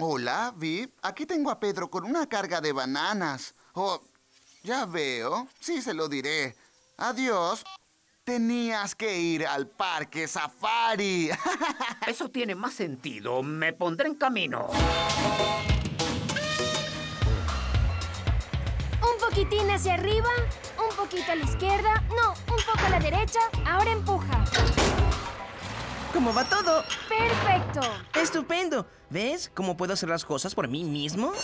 Hola, Viv. Aquí tengo a Pedro con una carga de bananas. Oh, ya veo. Sí, se lo diré. Adiós. Tenías que ir al parque safari. Eso tiene más sentido. Me pondré en camino. Un poquitín hacia arriba, un poquito a la izquierda, no, un poco a la derecha. Ahora empuja. ¿Cómo va todo? ¡Perfecto! ¡Estupendo! ¿Ves cómo puedo hacer las cosas por mí mismo?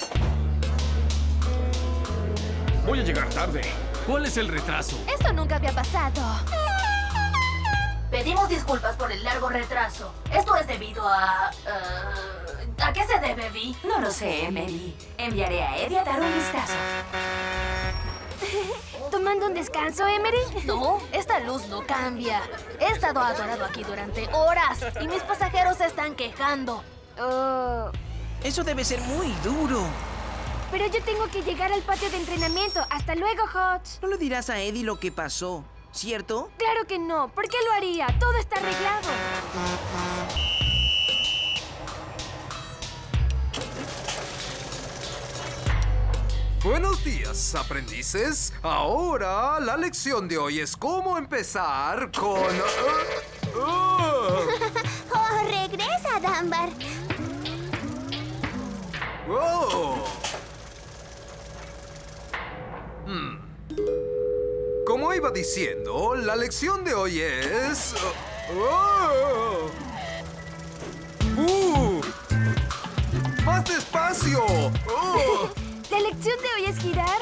Voy a llegar tarde. ¿Cuál es el retraso? Esto nunca había pasado. Pedimos disculpas por el largo retraso. Esto es debido a... ¿A qué se debe, Vi? No lo sé, Emily. Enviaré a Eddie a dar un vistazo. ¿Tomando un descanso, Emery? No, esta luz no cambia. He estado atorado aquí durante horas y mis pasajeros se están quejando. Oh, Eso debe ser muy duro. pero yo tengo que llegar al patio de entrenamiento. Hasta luego, Hodge. No le dirás a Eddie lo que pasó, ¿cierto? Claro que no. ¿Por qué lo haría? Todo está arreglado. Buenos días, aprendices. Ahora, la lección de hoy es cómo empezar con... ¡Oh, regresa, Dunbar! Oh. Como iba diciendo, la lección de hoy es... ¡Más despacio! ¿La lección de hoy es girar?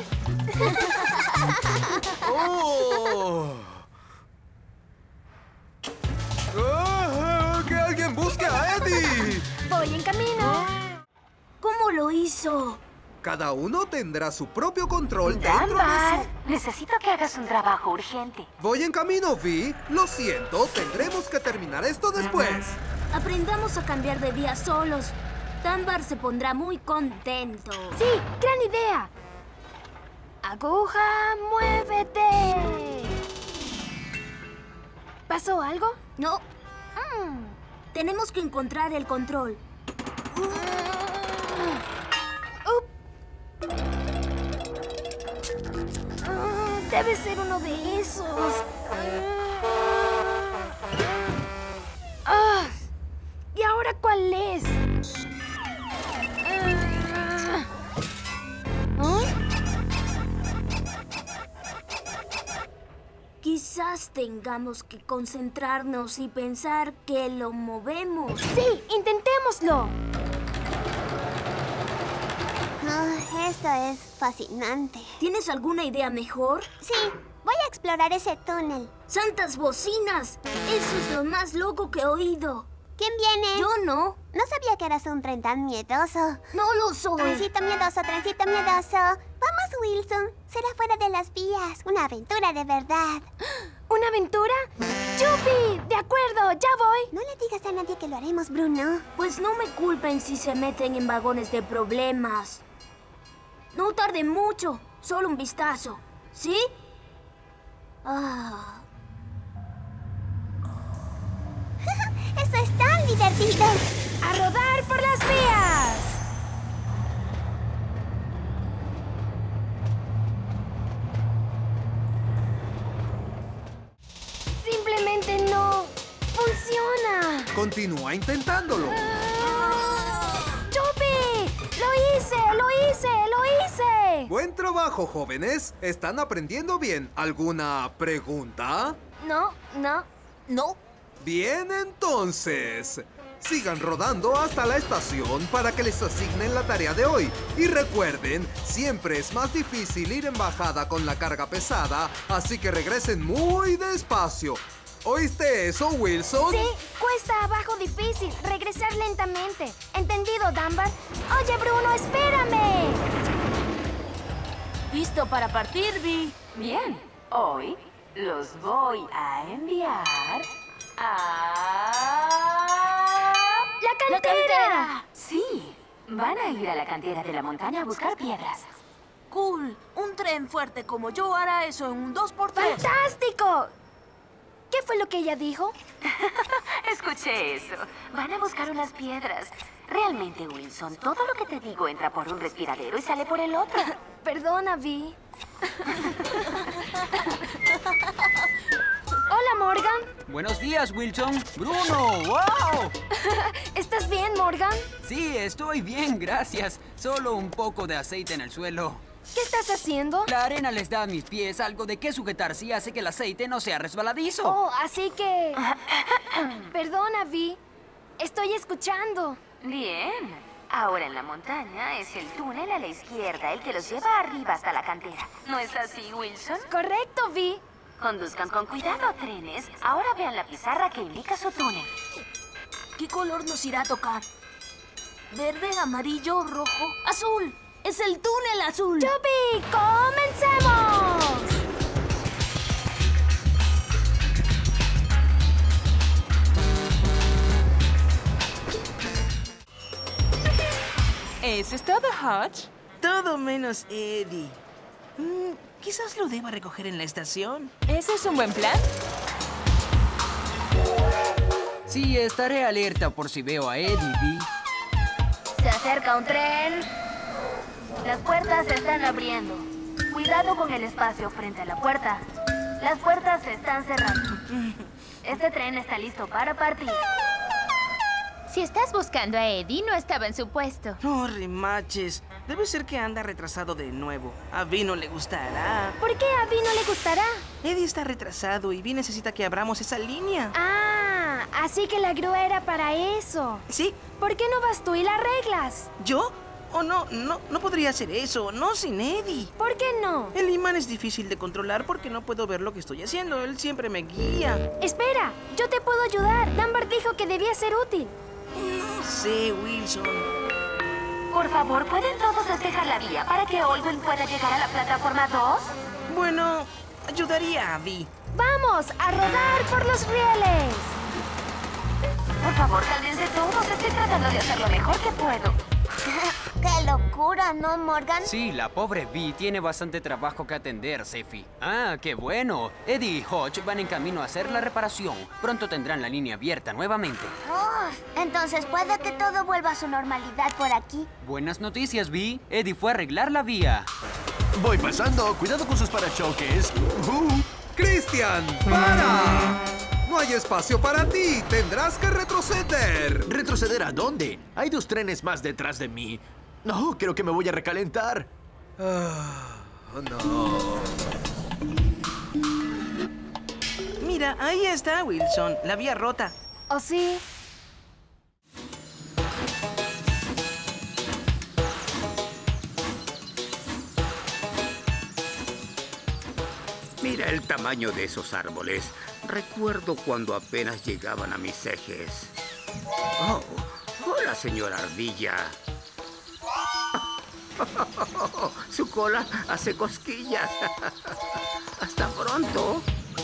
¡Que alguien busque a Eddie! Voy en camino. ¿Cómo lo hizo? Cada uno tendrá su propio control dentro de Dunbar, su... necesito que hagas un trabajo urgente. Voy en camino, Vi. Lo siento, tendremos que terminar esto después. Aprendamos a cambiar de día solos. Dunbar se pondrá muy contento. Sí, gran idea. Aguja, muévete. ¿Pasó algo? No. Tenemos que encontrar el control. Debe ser uno de esos. ¿Y ahora cuál es? Quizás tengamos que concentrarnos y pensar que lo movemos. Sí, intentémoslo. Esto es fascinante. ¿Tienes alguna idea mejor? Sí, voy a explorar ese túnel. ¡Santas bocinas! Eso es lo más loco que he oído. ¿Quién viene? Yo no. No sabía que eras un tren tan miedoso. No lo soy. Trencito miedoso, trencito miedoso. Vamos, Wilson. Será fuera de las vías. Una aventura de verdad. ¿Una aventura? ¡Yupi! De acuerdo, ya voy. No le digas a nadie que lo haremos, Bruno. Pues no me culpen si se meten en vagones de problemas. No tarde mucho. Solo un vistazo. ¿Sí? ¡Eso es tan divertido! ¡A rodar por las vías! Simplemente no funciona. Continúa intentándolo. ¡Yupi! ¡Lo hice! ¡Lo hice! ¡Lo hice! Buen trabajo, jóvenes. Están aprendiendo bien. ¿Alguna pregunta? No. No. Bien, entonces. Sigan rodando hasta la estación para que les asignen la tarea de hoy. Y recuerden, siempre es más difícil ir en bajada con la carga pesada, así que regresen muy despacio. ¿Oíste eso, Wilson? Sí, cuesta abajo difícil. Regresar lentamente. ¿Entendido, Dunbar? Oye, Bruno, espérame. ¿Listo para partir, Vi? Bien, hoy los voy a enviar a... ¡La cantera! Sí, van a ir a la cantera de la montaña a buscar piedras. Cool. Un tren fuerte como yo hará eso en un 2x3. ¡Fantástico! ¿Qué ¿Qué fue lo que ella dijo? Escuché eso. Van a buscar unas piedras. Realmente, Wilson, todo lo que te digo entra por un respiradero y sale por el otro. Perdona, Vi. Hola, Morgan. Buenos días, Wilson. ¡Bruno! ¡Wow! ¿Estás bien, Morgan? Sí, estoy bien, gracias. Solo un poco de aceite en el suelo. ¿Qué estás haciendo? La arena les da a mis pies algo de qué sujetarse y hace que el aceite no sea resbaladizo. Oh, así que... Perdona, Vi. Estoy escuchando. Bien. Ahora en la montaña es el túnel a la izquierda el que los lleva arriba hasta la cantera. ¿No es así, Wilson? Correcto, Vi. Conduzcan con cuidado, trenes. Ahora vean la pizarra que indica su túnel. ¿Qué color nos irá a tocar? ¿Verde, amarillo, rojo, azul? ¡Es el túnel azul! ¡Yupi! ¡Comencemos! ¿Eso es todo, Hodge? Todo menos Eddie. Quizás lo deba recoger en la estación. ¿Ese es un buen plan? Sí, estaré alerta por si veo a Eddie, Vi. Se acerca un tren. Las puertas se están abriendo. Cuidado con el espacio frente a la puerta. Las puertas se están cerrando. Este tren está listo para partir. Si estás buscando a Eddie, no estaba en su puesto. No, remaches. Debe ser que anda retrasado de nuevo. A Vi no le gustará. ¿Por qué a Vi no le gustará? Eddie está retrasado y Vi necesita que abramos esa línea. Ah, así que la grúa era para eso. Sí. ¿Por qué no vas tú y la arreglas? ¿Yo? Oh, no podría hacer eso. No sin Eddie. ¿Por qué no? El imán es difícil de controlar porque no puedo ver lo que estoy haciendo. Él siempre me guía. Espera, yo te puedo ayudar. Dunbar dijo que debía ser útil. No sé, Wilson. Por favor, ¿pueden todos despejar la vía para que Aldwin pueda llegar a la plataforma 2? Bueno, ayudaría a Vi. ¡Vamos a rodar por los rieles! Por favor, cálmense todos. Estoy tratando de hacer lo mejor que puedo. ¡Qué locura, ¿no, Morgan? Sí, la pobre Vi tiene bastante trabajo que atender, Sefi. Ah, qué bueno. Eddie y Hodge van en camino a hacer la reparación. Pronto tendrán la línea abierta nuevamente. Entonces puede que todo vuelva a su normalidad por aquí. Buenas noticias, Vi. Eddie fue a arreglar la vía. Voy pasando. Cuidado con sus parachoques. ¡Cristian, para! No hay espacio para ti. Tendrás que retroceder. ¿Retroceder a dónde? Hay 2 trenes más detrás de mí. No, creo que me voy a recalentar. No. Mira, ahí está, Wilson. La vía rota. ¿Oh, sí? Mira el tamaño de esos árboles. Recuerdo cuando apenas llegaban a mis ejes. Oh, hola, señora ardilla. Su cola hace cosquillas. Hasta pronto.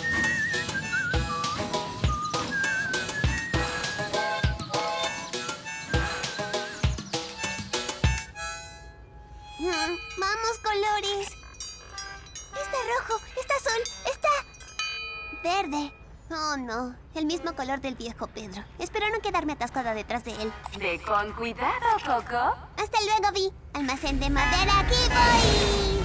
Vamos, colores. Está rojo, está azul, está verde. Oh, no. El mismo color del viejo Pedro. Espero no quedarme atascada detrás de él. Ve con cuidado, Coco. Hasta luego, Vi. Almacén de madera, aquí voy.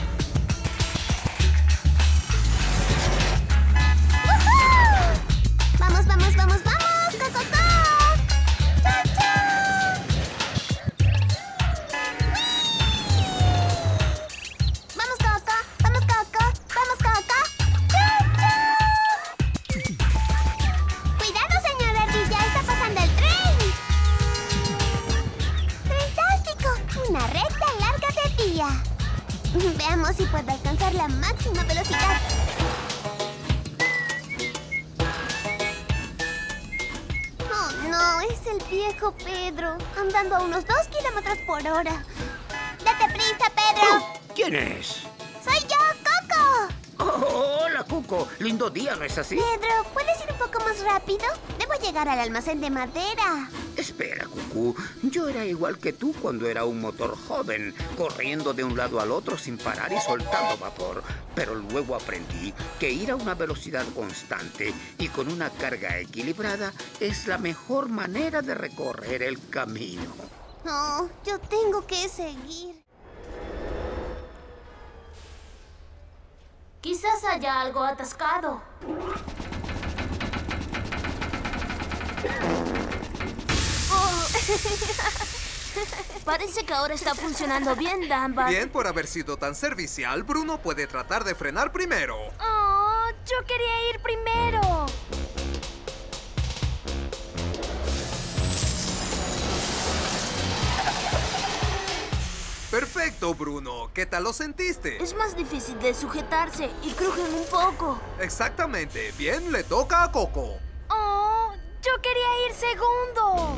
¡Woohoo! Vamos, vamos, vamos, vamos, Coco. ¡Chao, chao! Vamos, Coco. Vamos, Coco. Vamos, Coco. ¡Chao, chao! Cuidado, señora ardilla. Está pasando el tren. ¡Fantástico! Una recta larga de vía. Veamos si puedo alcanzar la máxima velocidad. Oh, no, es el viejo Pedro, andando a unos 2 kilómetros por hora. ¡Date prisa, Pedro! ¿Quién es? ¡Soy yo, Coco! Oh, hola, Cuco. Lindo día, ¿no es así? Pedro, ¿puedes ir un poco más rápido? Debo llegar al almacén de madera. Espera, Cucú. Yo era igual que tú cuando era un motor joven, corriendo de un lado al otro sin parar y soltando vapor. Pero luego aprendí que ir a una velocidad constante y con una carga equilibrada es la mejor manera de recorrer el camino. Oh, yo tengo que seguir. Quizás haya algo atascado. Oh. Parece que ahora está funcionando bien, Dumbar. Bien, por haber sido tan servicial, Bruno puede tratar de frenar primero. Oh, yo quería ir primero. Perfecto, Bruno. ¿Qué tal lo sentiste? Es más difícil de sujetarse y crujen un poco. Exactamente. Bien, le toca a Coco. Oh, yo quería ir segundo.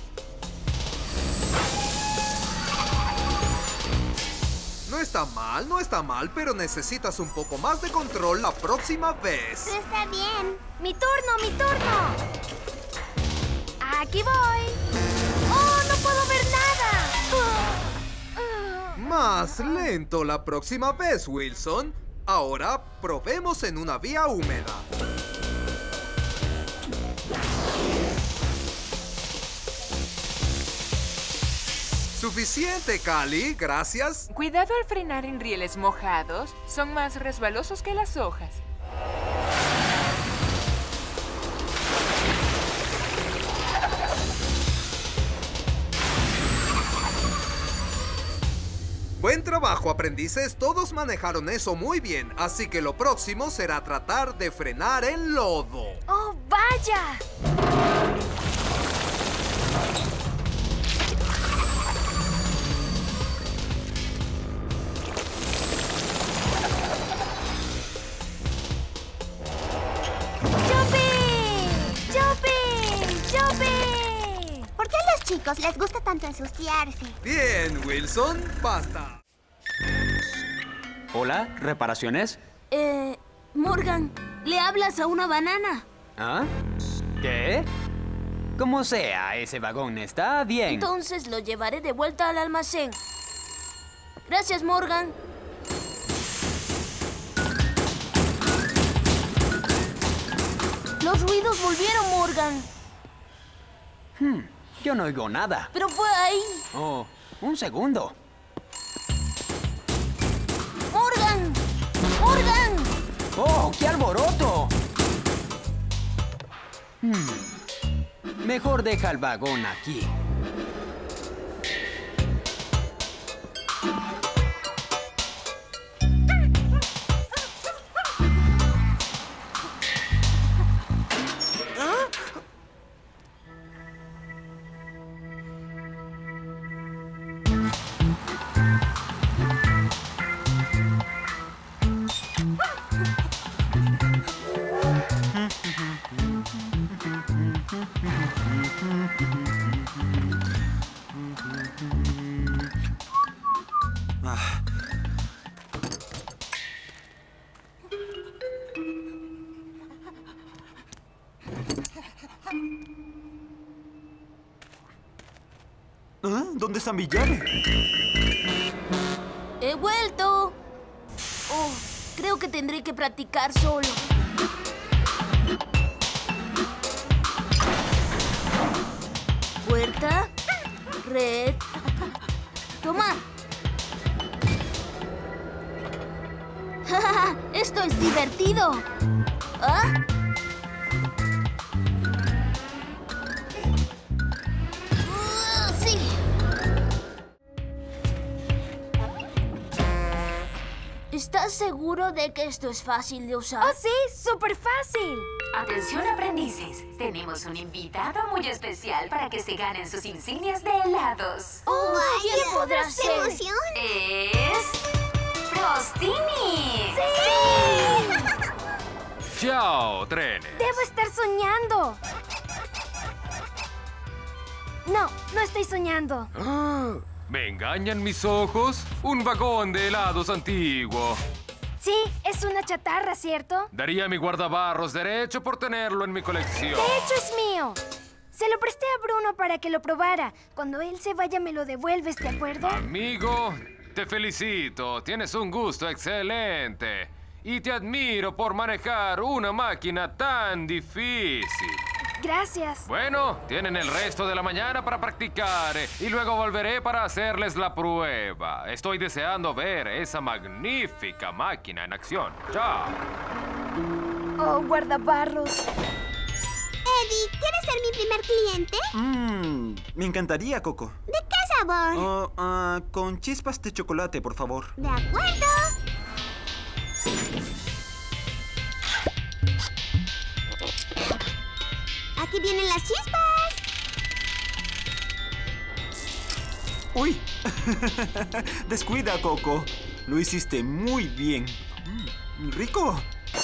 No está mal, pero necesitas un poco más de control la próxima vez. Está bien. Mi turno, mi turno. Aquí voy. Oh, no puedo ver nada. Más lento la próxima vez, Wilson. Ahora probemos en una vía húmeda. Suficiente, Cali. Gracias. Cuidado al frenar en rieles mojados. Son más resbalosos que las hojas. Buen trabajo, aprendices. Todos manejaron eso muy bien. Así que lo próximo será tratar de frenar el lodo. ¡Oh, vaya! ¿Por qué a los chicos les gusta tanto ensuciarse? Bien, Wilson, basta. Hola, ¿reparaciones? Morgan, ¿le hablas a una banana? ¿Ah? ¿Qué? Como sea, ese vagón está bien. Entonces lo llevaré de vuelta al almacén. Gracias, Morgan. Los ruidos volvieron, Morgan. Yo no oigo nada. Pero fue ahí. Oh, un segundo. ¡Morgan! ¡Morgan! ¡Oh, qué alboroto! Mejor deja el vagón aquí. ¿Dónde está mi llave? ¡He vuelto! Oh, creo que tendré que practicar solo. Puerta. Red. Tomar. ¡Esto es divertido! ¿Ah? ¡Sí! ¿Estás seguro de que esto es fácil de usar? ¡Oh, sí! ¡Súper fácil! Atención, aprendices. Tenemos un invitado muy especial para que se ganen sus insignias de helados. ¡Oh, ¿quién podrá ser? ¡Qué emoción! Es... ¡Frostini! ¡Sí! ¡Chao, trenes! ¡Debo estar soñando! No, no estoy soñando. ¿Me engañan mis ojos? Un vagón de helados antiguo. Sí, es una chatarra, ¿cierto? Daría mi guardabarros derecho por tenerlo en mi colección. De hecho, es mío. Se lo presté a Bruno para que lo probara. Cuando él se vaya me lo devuelves, ¿de acuerdo? Amigo, te felicito. Tienes un gusto excelente. Y te admiro por manejar una máquina tan difícil. Gracias. Bueno, tienen el resto de la mañana para practicar y luego volveré para hacerles la prueba. Estoy deseando ver esa magnífica máquina en acción. ¡Chao! Oh, guardabarros. Eddie, ¿quieres ser mi primer cliente? Me encantaría, Coco. ¿De qué sabor? Con chispas de chocolate, por favor. De acuerdo. Aquí vienen las chispas. ¡Uy! Descuida, Coco. Lo hiciste muy bien. ¡Rico!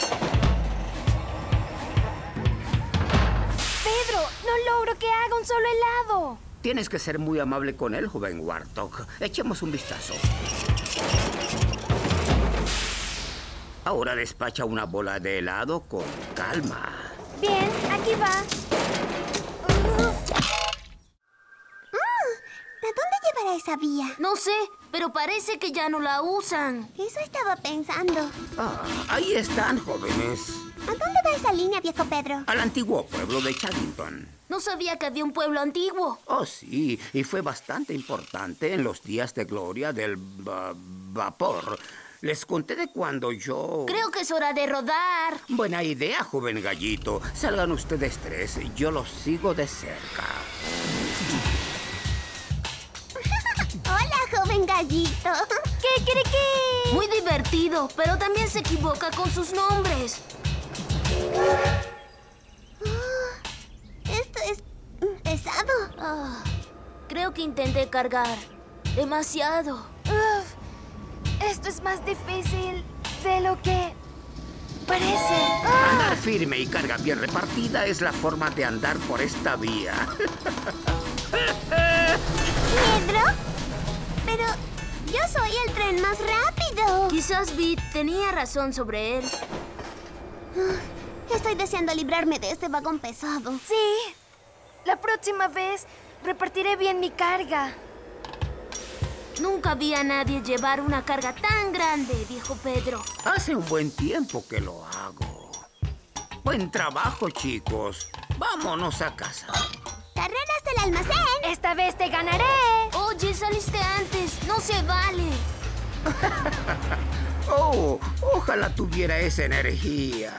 Pedro, no logro que haga un solo helado. Tienes que ser muy amable con él, joven Warthog. Echemos un vistazo. Ahora despacha una bola de helado con calma. Bien, aquí va. ¿A dónde llevará esa vía? No sé, pero parece que ya no la usan. Eso estaba pensando. Ahí están, jóvenes. ¿A dónde va esa línea, viejo Pedro? Al antiguo pueblo de Chaggington. No sabía que había un pueblo antiguo. Oh, sí, y fue bastante importante en los días de gloria del vapor. Les conté de cuando yo... Creo que es hora de rodar. Buena idea, joven gallito. Salgan ustedes tres, yo los sigo de cerca. Hola, joven gallito. ¿Qué cree que? Muy divertido, pero también se equivoca con sus nombres. Esto es pesado. Creo que intenté cargar demasiado. Esto es más difícil de lo que parece. Andar firme y carga bien repartida es la forma de andar por esta vía. ¿Pedro? Pero yo soy el tren más rápido. Quizás Beat tenía razón sobre él. Estoy deseando librarme de este vagón pesado. Sí. La próxima vez repartiré bien mi carga. Nunca vi a nadie llevar una carga tan grande, viejo Pedro. Hace un buen tiempo que lo hago. Buen trabajo, chicos. Vámonos a casa. ¡Carrera hasta el almacén! ¡Esta vez te ganaré! Oye, saliste antes. No se vale. Oh, ojalá tuviera esa energía.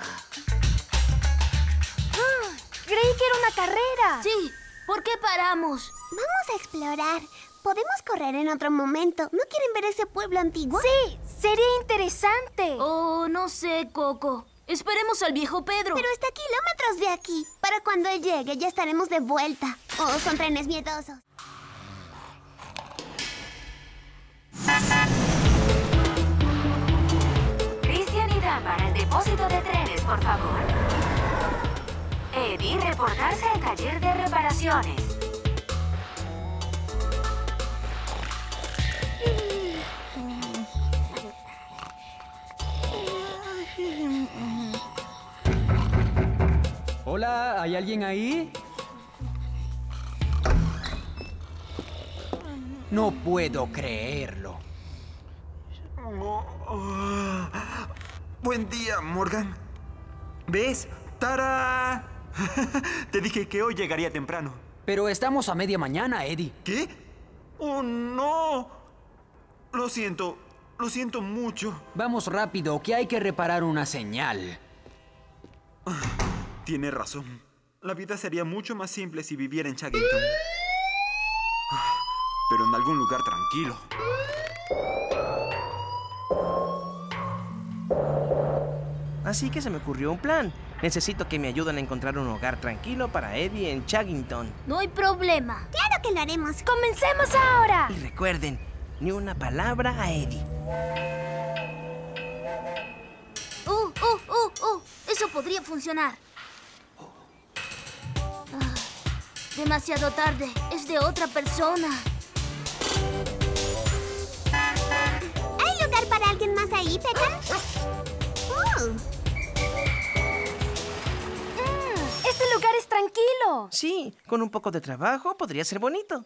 Creí que era una carrera. Sí. ¿Por qué paramos? Vamos a explorar. Podemos correr en otro momento. ¿No quieren ver ese pueblo antiguo? Sí, sería interesante. Oh, no sé, Coco. Esperemos al viejo Pedro. Pero está a kilómetros de aquí. Para cuando él llegue, ya estaremos de vuelta. Oh, son trenes miedosos. Christian y Dunbar, al depósito de trenes, por favor. Eddie, reportarse al taller de reparaciones. Hola, ¿hay alguien ahí? No puedo creerlo. Buen día, Morgan. ¿Ves? ¡Tara! Te dije que hoy llegaría temprano. Pero estamos a media mañana, Eddie. ¿Qué? ¡Oh, no! Lo siento mucho. Vamos rápido, que hay que reparar una señal. Tiene razón. La vida sería mucho más simple si viviera en Chaggington. Pero en algún lugar tranquilo. Así que se me ocurrió un plan. Necesito que me ayuden a encontrar un hogar tranquilo para Eddie en Chaggington. No hay problema. ¡Claro que lo haremos! ¡Comencemos ahora! Y recuerden, ni una palabra a Eddie. Eso podría funcionar. Demasiado tarde. Es de otra persona. ¿Hay lugar para alguien más ahí, Pecan? Esta Este lugar es tranquilo. Sí, con un poco de trabajo podría ser bonito.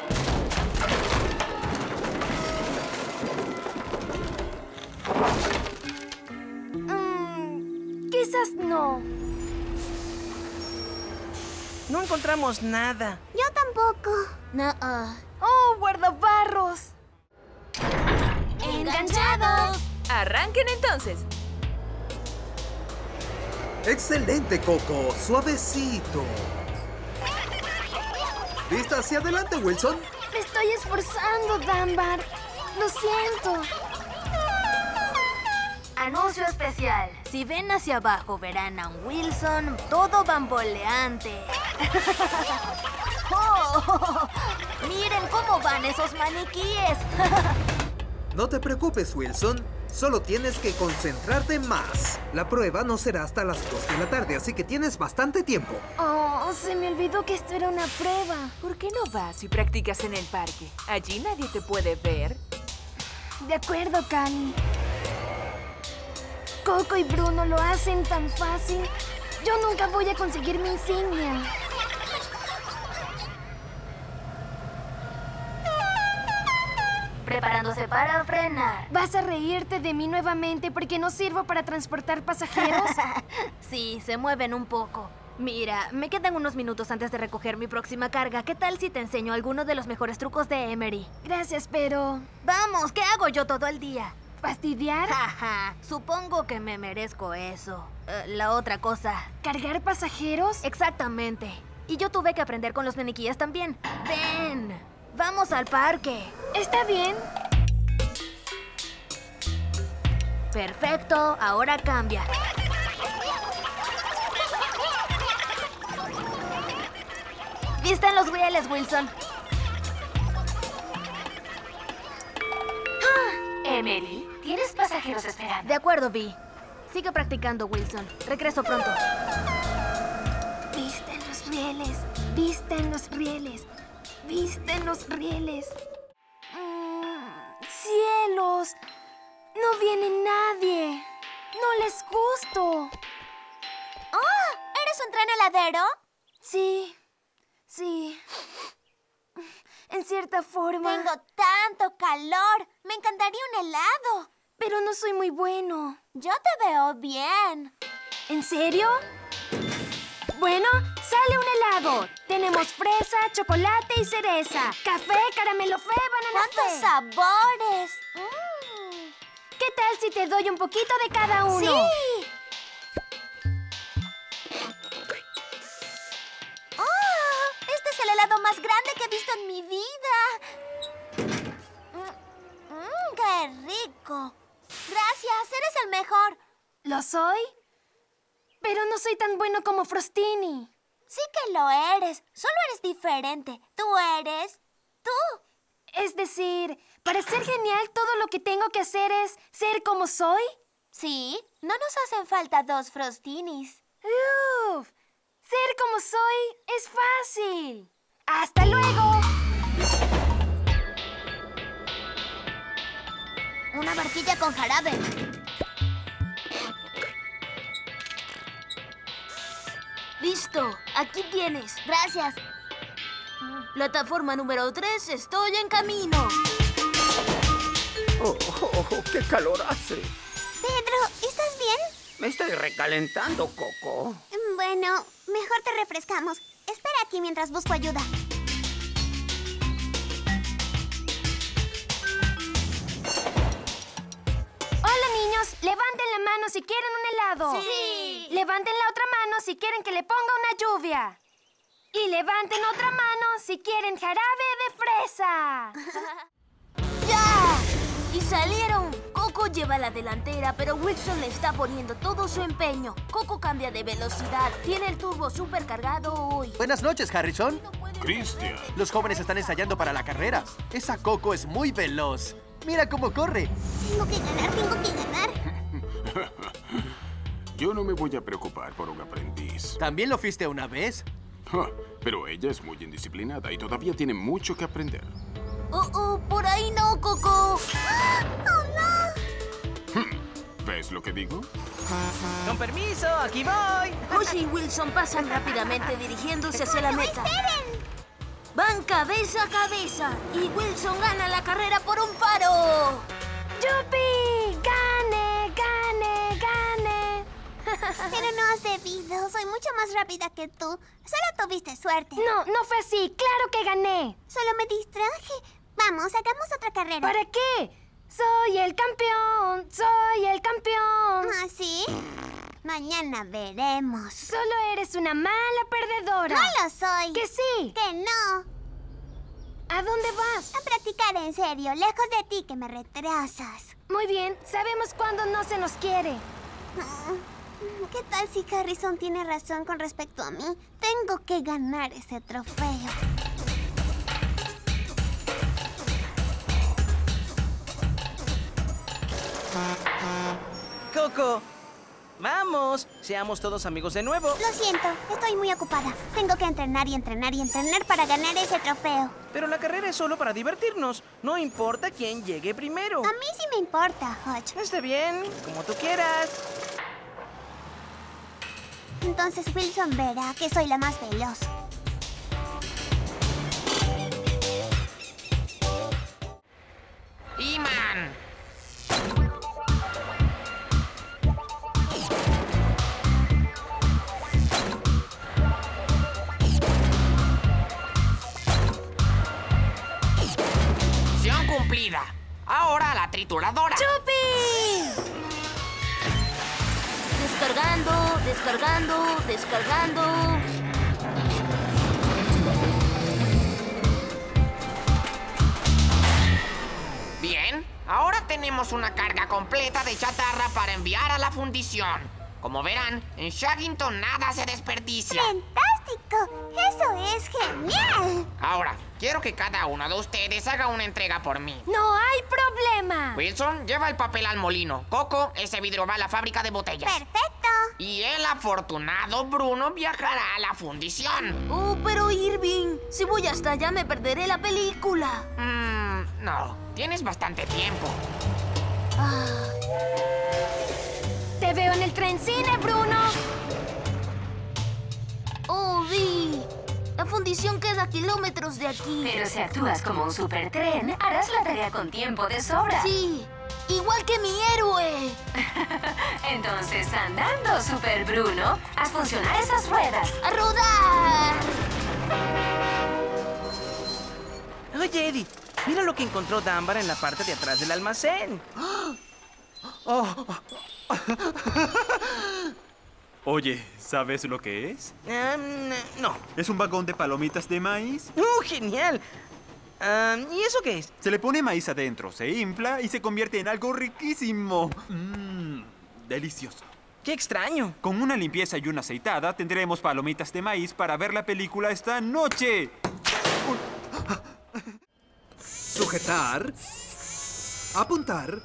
Quizás no. No encontramos nada. Yo tampoco. ¡Oh, guardabarros! ¡Enganchados! Arranquen entonces. ¡Excelente, Coco! ¡Suavecito! ¿Vista hacia adelante, Wilson? Me estoy esforzando, Dunbar. Lo siento. Anuncio especial. Si ven hacia abajo, verán a un Wilson todo bamboleante. ¡Oh! ¡Miren cómo van esos maniquíes! No te preocupes, Wilson. Solo tienes que concentrarte más. La prueba no será hasta las 2 de la tarde, así que tienes bastante tiempo. Oh, se me olvidó que esto era una prueba. ¿Por qué no vas y practicas en el parque? Allí nadie te puede ver. De acuerdo, Cali. Coco y Bruno lo hacen tan fácil. Yo nunca voy a conseguir mi insignia. Preparándose para frenar. ¿Vas a reírte de mí nuevamente porque no sirvo para transportar pasajeros? Sí, se mueven un poco. Mira, me quedan unos minutos antes de recoger mi próxima carga. ¿Qué tal si te enseño algunos de los mejores trucos de Emery? Gracias, pero... Vamos, ¿qué hago yo todo el día? ¿Fastidiar? Jaja, supongo que me merezco eso. La otra cosa. ¿Cargar pasajeros? Exactamente. Y yo tuve que aprender con los maniquíes también. ¡Ven! ¡Vamos al parque! Está bien. Perfecto, ahora cambia. Visten los rieles, Wilson. Emery, ¿tienes pasajeros esperando? De acuerdo, Vi. Sigue practicando, Wilson. Regreso pronto. Visten los rieles. Visten los rieles. Visten los rieles. ¡Cielos! No viene nadie. No les gusto. ¡Oh! ¿Eres un tren heladero? Sí. Sí. En cierta forma. Tengo tanto calor. Me encantaría un helado. Pero no soy muy bueno. Yo te veo bien. ¿En serio? Bueno, sale un helado. Tenemos fresa, chocolate y cereza. Café, caramelo fe, banana ¡Cuántos sabores! ¿Qué tal si te doy un poquito de cada uno? ¡Sí! ¡Oh! Este es el helado más grande que he visto en mi vida. ¡Qué rico! Gracias, eres el mejor. ¿Lo soy? Pero no soy tan bueno como Frostini. Sí que lo eres. Solo eres diferente. Tú eres... tú. Es decir, para ser genial, todo lo que tengo que hacer es ser como soy. Sí, no nos hacen falta 2 Frostinis. ¡Uf! Ser como soy es fácil. ¡Hasta luego! Una barquilla con jarabe. Listo, aquí tienes. Gracias. Plataforma número 3, estoy en camino. ¡Qué calor hace! Pedro, ¿estás bien? Me estoy recalentando, Coco. Bueno, mejor te refrescamos. Espera aquí mientras busco ayuda. Hola, niños. Levanten la mano si quieren un helado. Sí. Levanten la otra mano si quieren que le ponga una lluvia. Y levanten otra mano si quieren jarabe de fresa. ¡Ya! Y salieron. Coco lleva la delantera, pero Wilson le está poniendo todo su empeño. Coco cambia de velocidad. Tiene el turbo supercargado hoy. Buenas noches, Harrison. Christian. Los jóvenes están ensayando para la carrera. Esa Coco es muy veloz. Mira cómo corre. Tengo que ganar. Yo no me voy a preocupar por un aprendiz. ¿También lo fuiste una vez? Pero ella es muy indisciplinada y todavía tiene mucho que aprender. Por ahí no, Coco. ¡Oh, no! ¿Ves ¿Entiendes lo que digo? Con permiso, aquí voy. Hoshi y Wilson pasan rápidamente dirigiéndose hacia la meta. Van cabeza a cabeza y Wilson gana la carrera por un faro. ¡Yupi! ¡Gane, gane, gane! Pero no has debido. Soy mucho más rápida que tú. Solo tuviste suerte. No fue así. ¡Claro que gané! Solo me distraje. Vamos, hagamos otra carrera. ¿Para qué? ¡Soy el campeón! ¡Soy el campeón! ¿Ah, sí? Mañana veremos. Solo eres una mala perdedora. No lo soy. ¿Que sí? Que no. ¿A dónde vas? A practicar en serio, lejos de ti que me retrasas. Muy bien, sabemos cuándo no se nos quiere. ¿Qué tal si Harrison tiene razón con respecto a mí? Tengo que ganar ese trofeo. Coco, vamos, seamos todos amigos de nuevo. Lo siento, estoy muy ocupada. Tengo que entrenar y entrenar y entrenar para ganar ese trofeo. Pero la carrera es solo para divertirnos. No importa quién llegue primero. A mí sí me importa, Hodge. Está bien, como tú quieras. Entonces Wilson verá que soy la más veloz. ¡Iman! Misión cumplida. Ahora la trituradora. ¡Chupi! Descargando, descargando, descargando. Bien, ahora tenemos una carga completa de chatarra para enviar a la fundición. Como verán, en Shaggington nada se desperdicia. ¡Fantástico! ¡Eso es genial! Ahora, quiero que cada uno de ustedes haga una entrega por mí. ¡No hay problema! Wilson, lleva el papel al molino. Coco, ese vidrio va a la fábrica de botellas. ¡Perfecto! Y el afortunado Bruno viajará a la fundición. Oh, pero Irving, si voy hasta allá me perderé la película. No, tienes bastante tiempo. Te veo en el tren cine, Bruno. Oh, vi. La fundición queda a kilómetros de aquí. Pero si actúas como un supertren, harás la tarea con tiempo de sobra. Sí, igual que mi héroe. Entonces, andando, Super Bruno, haz funcionar esas ruedas. ¡A rodar! Oye, Eddie, mira lo que encontró Dunbar en la parte de atrás del almacén. Oye, ¿sabes lo que es? No. ¿Es un vagón de palomitas de maíz? ¡Genial! ¿Y eso qué es? Se le pone maíz adentro, se infla y se convierte en algo riquísimo. Delicioso. ¡Qué extraño! Con una limpieza y una aceitada tendremos palomitas de maíz para ver la película esta noche. Sujetar, apuntar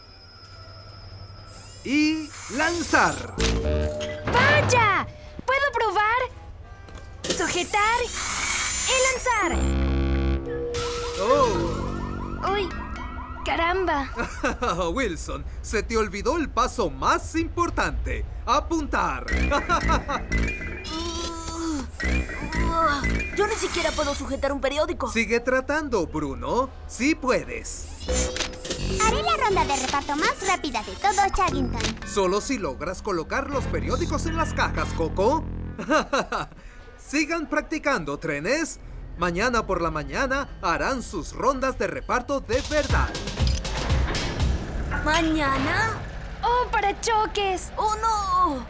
y lanzar. ¡Vaya! ¿Puedo probar? Sujetar y lanzar. ¡Oh! ¡Uy! ¡Caramba! Wilson, se te olvidó el paso más importante. Apuntar. Yo ni siquiera puedo sujetar un periódico. Sigue tratando, Bruno. Sí puedes. Haré la ronda de reparto más rápida de todo Shaggington. Solo si logras colocar los periódicos en las cajas, Coco. Sigan practicando, trenes. Mañana por la mañana harán sus rondas de reparto de verdad. ¿Mañana? ¡Oh, para choques! ¡Oh, no!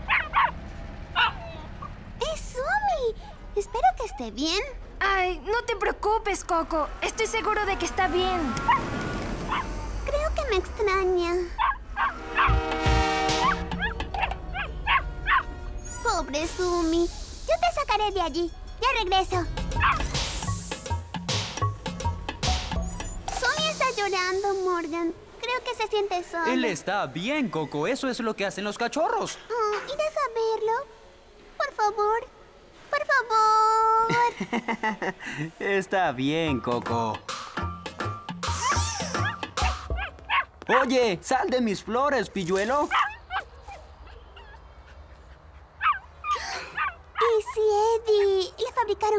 ¡Es Sumi! Espero que esté bien. Ay, no te preocupes, Coco. Estoy seguro de que está bien. Creo que me extraña. Pobre Sumi. Yo te sacaré de allí. Ya regreso. Sumi está llorando, Morgan. Creo que se siente solo. Él está bien, Coco. Eso es lo que hacen los cachorros. ¿Irás a verlo? Por favor. Por favor. Está bien, Coco. Oye, sal de mis flores, pilluelo.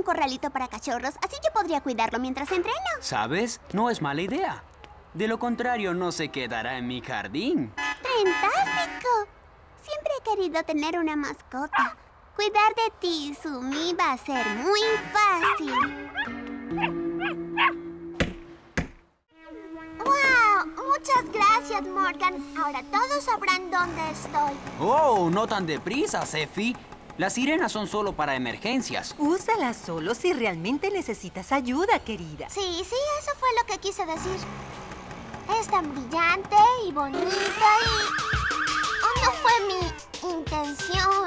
corralito para cachorros, así yo podría cuidarlo mientras entreno. ¿Sabes? No es mala idea. De lo contrario, no se quedará en mi jardín. ¡Fantástico! Siempre he querido tener una mascota. Cuidar de ti, Sumi, va a ser muy fácil. ¡Wow! Muchas gracias, Morgan. Ahora todos sabrán dónde estoy. Oh, no tan deprisa, Sefi. Las sirenas son solo para emergencias. Úsalas solo si realmente necesitas ayuda, querida. Sí, eso fue lo que quise decir. Es tan brillante y bonita y... no fue mi intención.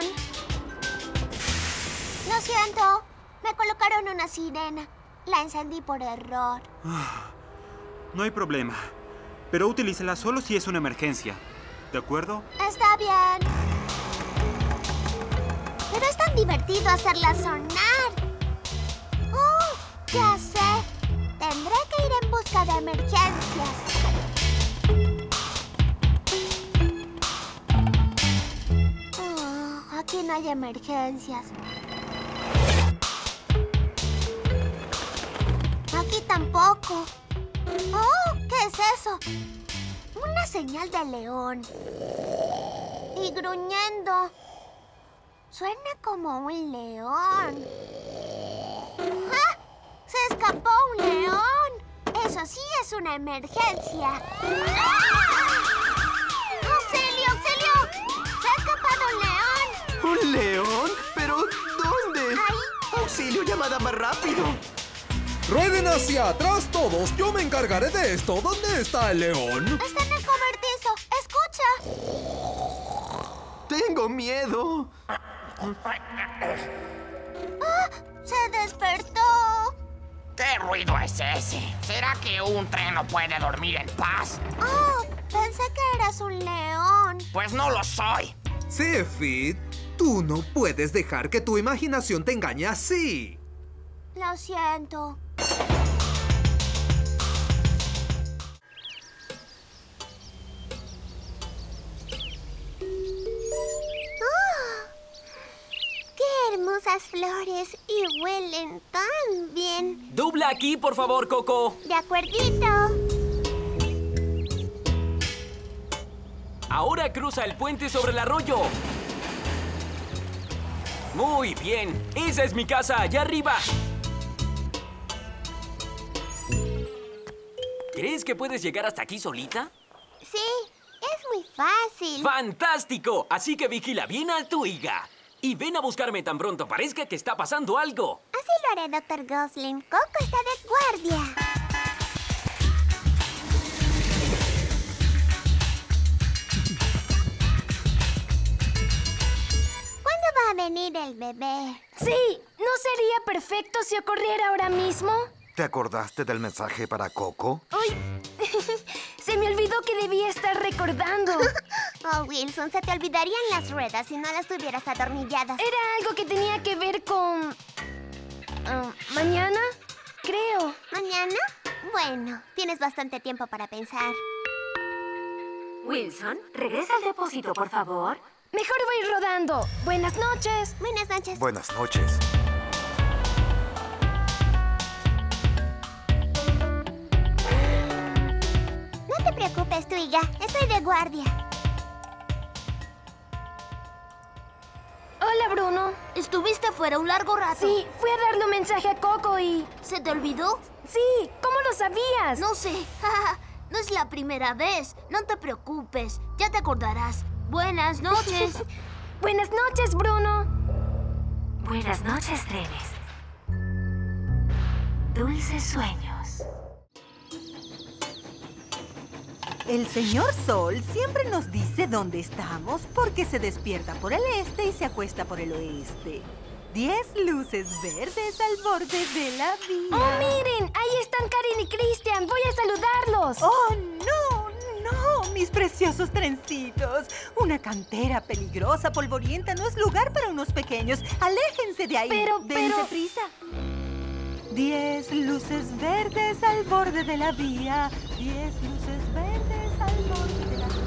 Lo siento. Me colocaron una sirena. La encendí por error. No hay problema. Pero utilícela solo si es una emergencia. ¿De acuerdo? Está bien. Pero es tan divertido hacerla sonar. ¡Oh! Ya sé. Tendré que ir en busca de emergencias. Oh, aquí no hay emergencias. Aquí tampoco. ¡Oh! ¿Qué es eso? Una señal de león. Y gruñendo. Suena como un león. ¡Ah! ¡Se escapó un león! Eso sí es una emergencia. ¡Ah! ¡Auxilio, auxilio! ¡Se ha escapado un león! ¿Un león? ¿Pero dónde? Ahí. ¡Auxilio, llamada más rápido! ¡Rueden hacia atrás todos! ¡Yo me encargaré de esto! ¿Dónde está el león? Está en el cobertizo. ¡Escucha! ¡Tengo miedo! ¡Ah! ¡Se despertó! ¿Qué ruido es ese? ¿Será que un tren no puede dormir en paz? ¡Oh! Pensé que eras un león. Pues no lo soy. Sefi, tú no puedes dejar que tu imaginación te engañe así. Lo siento. ¡Qué hermosas flores! Y huelen tan bien. Dobla aquí, por favor, Coco. De acuerdito. Ahora cruza el puente sobre el arroyo. Muy bien. Esa es mi casa, allá arriba. ¿Crees que puedes llegar hasta aquí solita? Sí, es muy fácil. ¡Fantástico! Así que vigila bien a tu hija. Y ven a buscarme tan pronto parezca que está pasando algo. Así lo haré, Dr. Gosling. Coco está de guardia. ¿Cuándo va a venir el bebé? Sí, ¿no sería perfecto si ocurriera ahora mismo? ¿Te acordaste del mensaje para Coco? ¡Uy! Se me olvidó que debía estar recordando. Oh, Wilson, se te olvidarían las ruedas si no las tuvieras atornilladas. Era algo que tenía que ver con... ¿mañana? Creo. ¿Mañana? Bueno, tienes bastante tiempo para pensar. Wilson, regresa al depósito, por favor. Mejor voy rodando. Buenas noches. Buenas noches. Buenas noches. No te preocupes, Twiga. Estoy de guardia. Hola, Bruno. ¿Estuviste fuera un largo rato? Sí, fui a darle un mensaje a Coco y... ¿Se te olvidó? Sí, ¿cómo lo sabías? No sé. No es la primera vez. No te preocupes. Ya te acordarás. Buenas noches. Buenas noches, Bruno. Buenas noches, trenes. Dulces sueños. El señor Sol siempre nos dice dónde estamos porque se despierta por el este y se acuesta por el oeste. 10 luces verdes al borde de la vía. ¡Oh, miren! Ahí están Karen y Christian. Voy a saludarlos. ¡Oh, no! ¡No! ¡Mis preciosos trencitos! Una cantera peligrosa, polvorienta, no es lugar para unos pequeños. ¡Aléjense de ahí! ¡Dense prisa! 10 luces verdes al borde de la vía. 10 luces verdes al borde de la vía.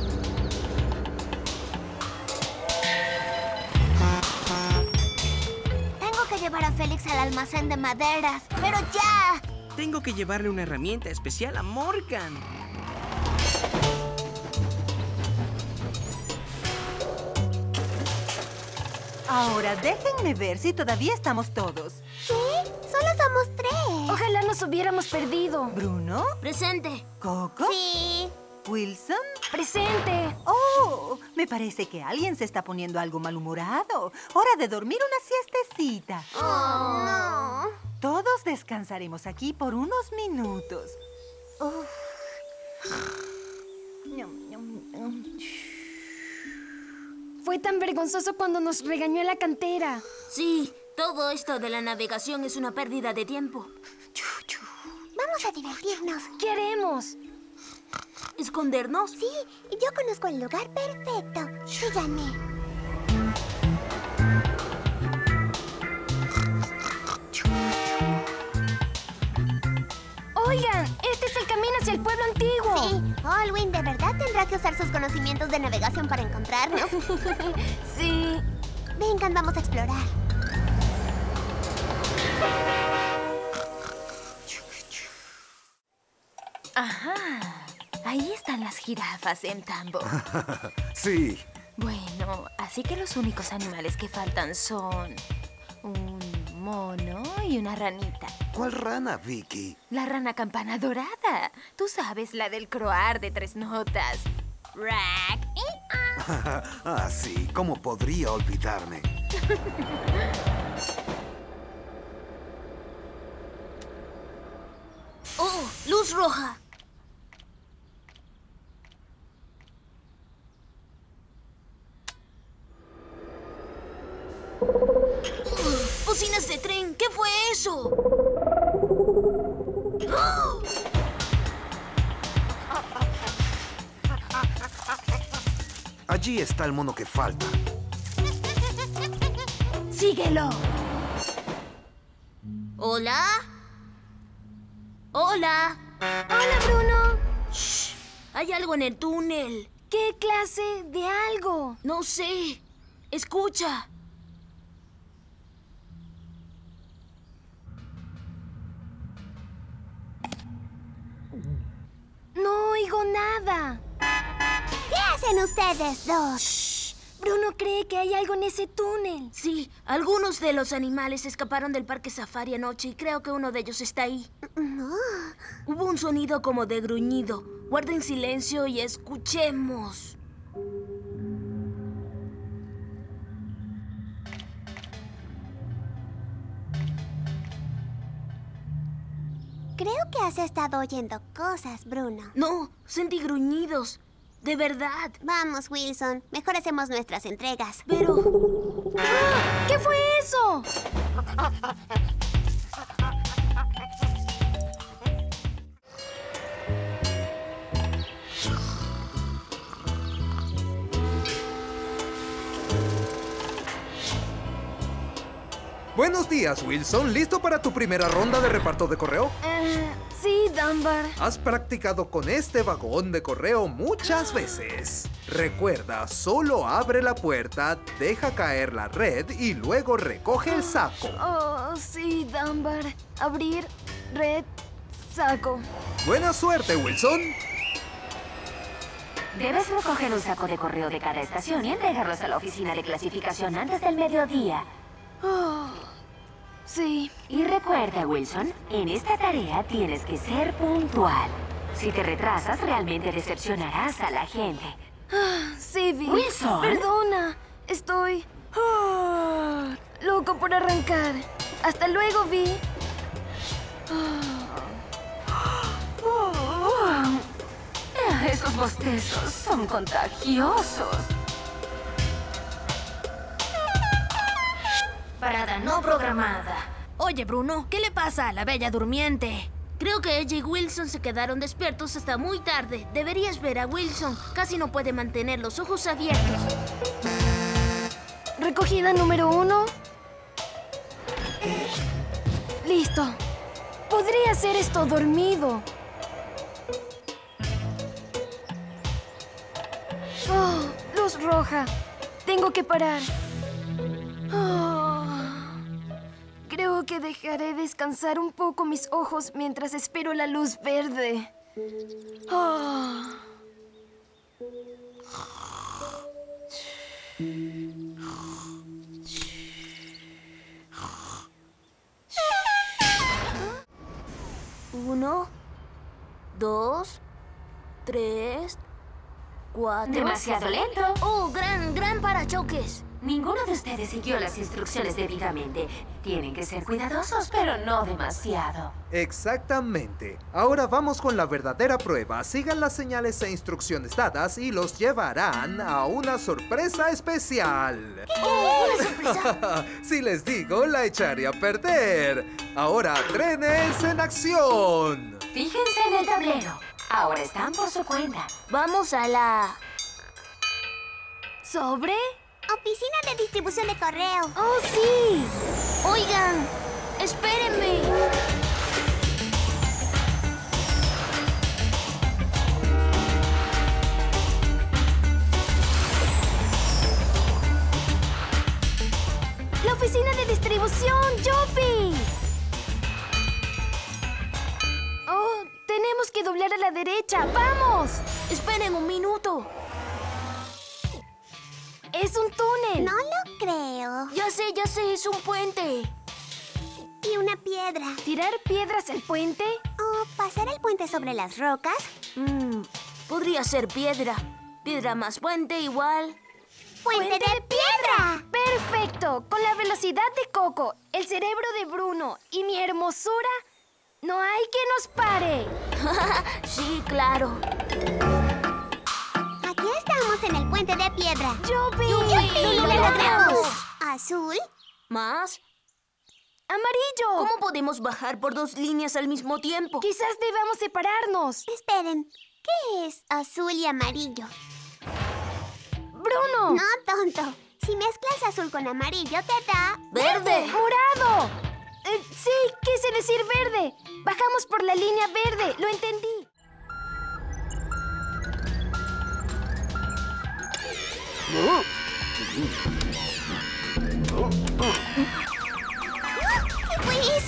Tengo que llevar a Félix al almacén de maderas. ¡Pero ya! Tengo que llevarle una herramienta especial a Morgan. Ahora déjenme ver si todavía estamos todos. ¿Qué? Solo somos 3. Ojalá nos hubiéramos perdido. ¿Bruno? Presente. ¿Coco? Sí. ¿Wilson? Presente. Oh, me parece que alguien se está poniendo algo malhumorado. Hora de dormir una siestecita. Oh, no. Todos descansaremos aquí por unos minutos. Fue tan vergonzoso cuando nos regañó en la cantera. Sí, todo esto de la navegación es una pérdida de tiempo. Vamos a divertirnos. ¿Qué haremos? ¿Escondernos? Sí, yo conozco el lugar perfecto. Síganme. Oigan, este es el camino hacia el pueblo antiguo. Sí, Olwyn de verdad tendrá que usar sus conocimientos de navegación para encontrarnos. Sí. Vengan, vamos a explorar. Ajá. Ahí están las jirafas en tambo. Sí. Bueno, así que los únicos animales que faltan son un mono y una ranita. ¿Cuál rana, Vicky? La rana campana dorada. Tú sabes, la del croar de 3 notas. Rack. Ah, sí. ¿Cómo podría olvidarme? ¡Oh! ¡Luz roja! ¡Bocinas de tren! ¿Qué fue eso? ¡Oh! Allí está el mono que falta. ¡Síguelo! ¿Hola? ¡Hola! ¡Hola, Bruno! ¡Shh! Hay algo en el túnel. ¿Qué clase de algo? No sé. Escucha. No oigo nada. ¿Qué hacen ustedes dos? Shh. Bruno cree que hay algo en ese túnel. Sí, algunos de los animales escaparon del parque safari anoche y creo que uno de ellos está ahí. No. Hubo un sonido como de gruñido. Guarden silencio y escuchemos. Creo que has estado oyendo cosas, Bruno. No, sentí gruñidos. De verdad. Vamos, Wilson. Mejor hacemos nuestras entregas. Pero... ¡Ah! ¿Qué fue eso? Buenos días, Wilson. ¿Listo para tu primera ronda de reparto de correo? Sí, Dunbar. Has practicado con este vagón de correo muchas veces. Recuerda, solo abre la puerta, deja caer la red y luego recoge el saco. Oh, sí, Dunbar. Abrir, red, saco. Buena suerte, Wilson. Debes recoger un saco de correo de cada estación y entregarlos a la oficina de clasificación antes del mediodía. Oh, sí. Y recuerda, Wilson, en esta tarea tienes que ser puntual. Si te retrasas, realmente decepcionarás a la gente. Sí, Vi. Wilson. Perdona. Estoy... loco por arrancar. Hasta luego, Vi. Esos bostezos son contagiosos. Parada no programada. Oye, Bruno, ¿qué le pasa a la bella durmiente? Creo que ella y Wilson se quedaron despiertos hasta muy tarde. Deberías ver a Wilson. Casi no puede mantener los ojos abiertos. Recogida número 1. Listo. Podría hacer esto dormido. Oh, luz roja. Tengo que parar. Oh. que dejaré descansar un poco mis ojos mientras espero la luz verde. Oh. 1, 2, 3, 4... Demasiado lento. ¡Oh, gran parachoques! Ninguno de ustedes siguió las instrucciones debidamente. Tienen que ser cuidadosos, pero no demasiado. Exactamente. Ahora vamos con la verdadera prueba. Sigan las señales e instrucciones dadas y los llevarán a una sorpresa especial. ¡Oh, una sorpresa! Si les digo, la echaré a perder. Ahora, trenes en acción. Fíjense en el tablero. Ahora están por su cuenta. Vamos a la... ¿Sobre? Oficina de distribución de correo. ¡Oh, sí! Oigan, espérenme. ¡La oficina de distribución, Yuppie! Oh, tenemos que doblar a la derecha. ¡Vamos! Esperen un minuto. ¡Es un túnel! No lo creo. Ya sé, es un puente. Y una piedra. ¿Tirar piedras al puente? ¿O pasar el puente sobre las rocas? Podría ser piedra. Piedra más puente igual. ¡Puente de piedra! ¡Perfecto! Con la velocidad de Coco, el cerebro de Bruno y mi hermosura, no hay que nos pare. Sí, claro. Aquí estamos en el puente de piedra. ¡Yuppie! ¡Lo logramos! ¿Azul? ¿Más? ¡Amarillo! ¿Cómo podemos bajar por 2 líneas al mismo tiempo? Quizás debamos separarnos. Esperen, ¿qué es azul y amarillo? ¡Bruno! No, tonto. Si mezclas azul con amarillo, te da... ¡Verde! ¡Morado! Sí, quise decir verde. Bajamos por la línea verde, lo entendí. ¿Qué fue eso?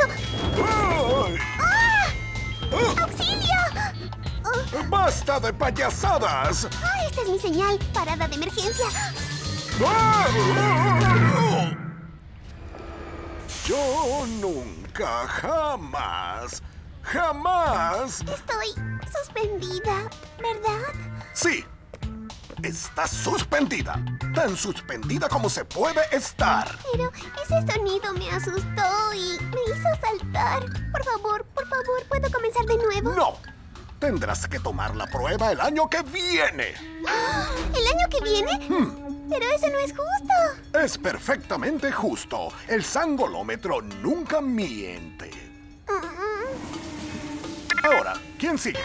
¡Ah! ¡Auxilio! ¡Basta de payasadas! Esta es mi señal. Parada de emergencia. Yo nunca, jamás... Estoy suspendida, ¿verdad? Sí, estás suspendida. Tan suspendida como se puede estar. Pero ese sonido me asustó y me hizo saltar. Por favor, ¿puedo comenzar de nuevo? No. Tendrás que tomar la prueba el año que viene. ¿El año que viene? Pero eso no es justo. Es perfectamente justo. El sangolómetro nunca miente. Ahora, ¿quién sigue?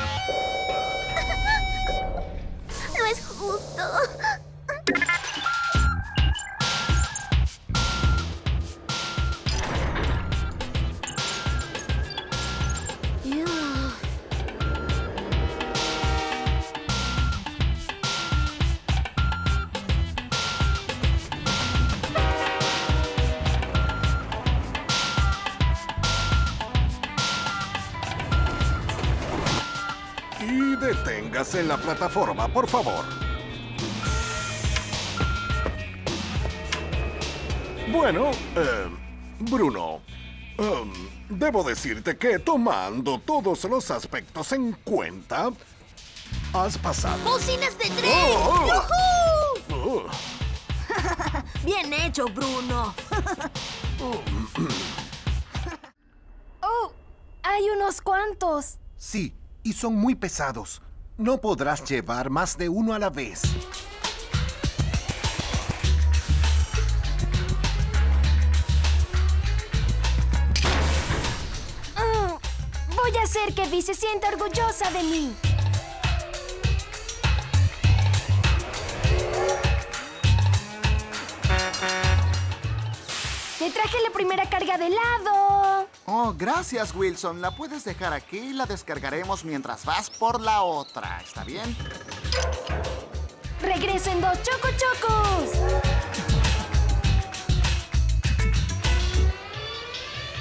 No es justo. Y deténgase en la plataforma, por favor. Bueno, Bruno, debo decirte que tomando todos los aspectos en cuenta, has pasado. ¡Bocinas de tren! ¡Yujú! Bien hecho, Bruno. ¡Oh! Hay unos cuantos. Sí, y son muy pesados. No podrás llevar más de uno a la vez. Voy a hacer que Vi se sienta orgullosa de mí. Te traje la primera carga de helado. Oh, gracias, Wilson. La puedes dejar aquí y la descargaremos mientras vas por la otra. ¿Está bien? Regreso en 2 choco-chocos.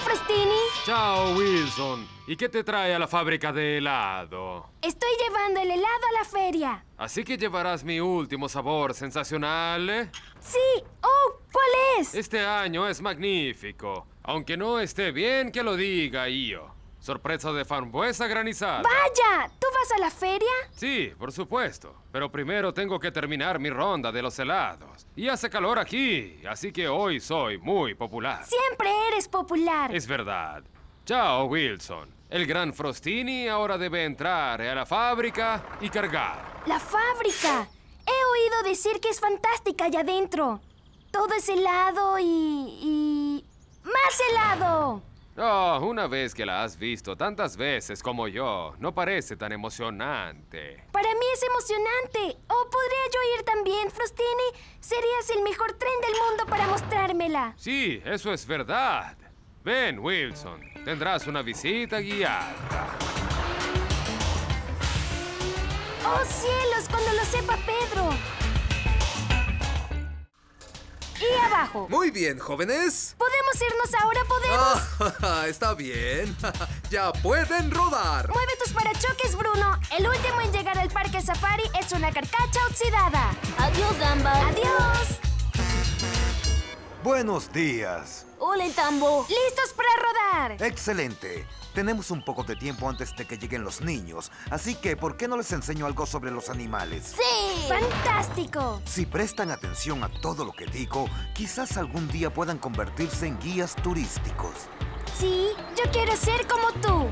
Frostini. Chao, Wilson. ¿Y qué te trae a la fábrica de helado? Estoy llevando el helado a la feria. ¿Así que llevarás mi último sabor sensacional, eh? Sí. Oh, ¿cuál es? Este año es magnífico. Aunque no esté bien que lo diga yo. Sorpresa de frambuesa granizada. ¡Vaya! ¿Tú vas a la feria? Sí, por supuesto. Pero primero tengo que terminar mi ronda de los helados. Y hace calor aquí, así que hoy soy muy popular. Siempre eres popular. Es verdad. Chao, Wilson. El gran Frostini ahora debe entrar a la fábrica y cargar. ¡La fábrica! He oído decir que es fantástica allá adentro. Todo es helado y... ¡más helado! Oh, una vez que la has visto tantas veces como yo, no parece tan emocionante. Para mí es emocionante. ¿O podría yo ir también, Frostini? Serías el mejor tren del mundo para mostrármela. Sí, eso es verdad. Ven, Wilson. Tendrás una visita guiada. ¡Oh, cielos! Cuando lo sepa Pedro. Y abajo. Muy bien, jóvenes. ¿Podemos irnos ahora? ¿Podemos? Está bien. Ya pueden rodar. Mueve tus parachoques, Bruno. El último en llegar al parque safari es una carcacha oxidada. Adiós, Dumbo. Adiós. Buenos días. Hola, Tambo. ¿Listos para rodar? Excelente. Tenemos un poco de tiempo antes de que lleguen los niños, así que ¿por qué no les enseño algo sobre los animales? ¡Sí! ¡Fantástico! Si prestan atención a todo lo que digo, quizás algún día puedan convertirse en guías turísticos. Sí, yo quiero ser como tú.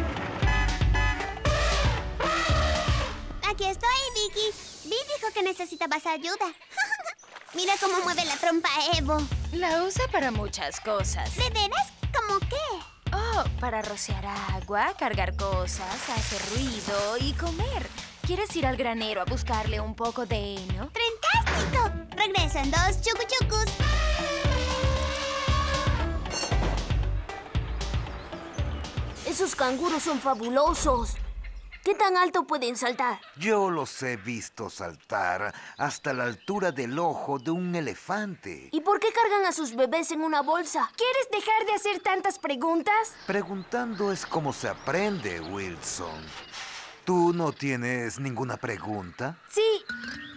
Aquí estoy, Vicky. Vi dijo que necesitabas ayuda. Mira cómo mueve la trompa Evo. La usa para muchas cosas. ¿De veras? ¿Cómo qué? Oh, para rociar agua, cargar cosas, hacer ruido y comer. ¿Quieres ir al granero a buscarle un poco de heno? ¡Fantástico! Regreso en 2 chucuchucus. Esos canguros son fabulosos. ¿Qué tan alto pueden saltar? Yo los he visto saltar hasta la altura del ojo de un elefante. ¿Y por qué cargan a sus bebés en una bolsa? ¿Quieres dejar de hacer tantas preguntas? Preguntando es como se aprende, Wilson. ¿Tú no tienes ninguna pregunta? Sí.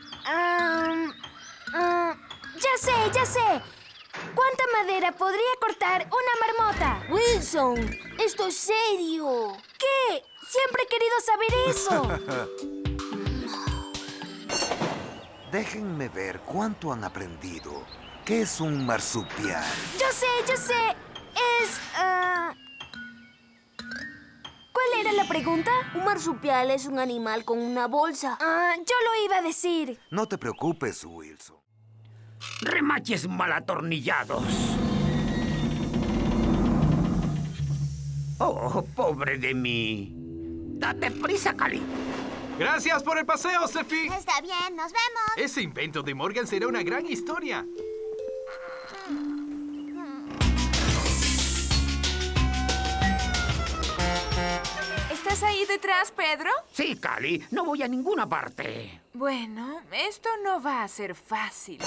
Ya sé. ¿Cuánta madera podría cortar una marmota? Wilson, esto es serio. ¿Qué? Siempre he querido saber eso. Déjenme ver cuánto han aprendido. ¿Qué es un marsupial? Yo sé. Es... ¿Cuál era la pregunta? Un marsupial es un animal con una bolsa. Yo lo iba a decir. No te preocupes, Wilson. Remaches mal atornillados. Oh, pobre de mí. Date prisa, Cali. Gracias por el paseo, Sefi. Está bien, nos vemos. Ese invento de Morgan será una gran historia. ¿Estás ahí detrás, Pedro? Sí, Cali. No voy a ninguna parte. Bueno, esto no va a ser fácil.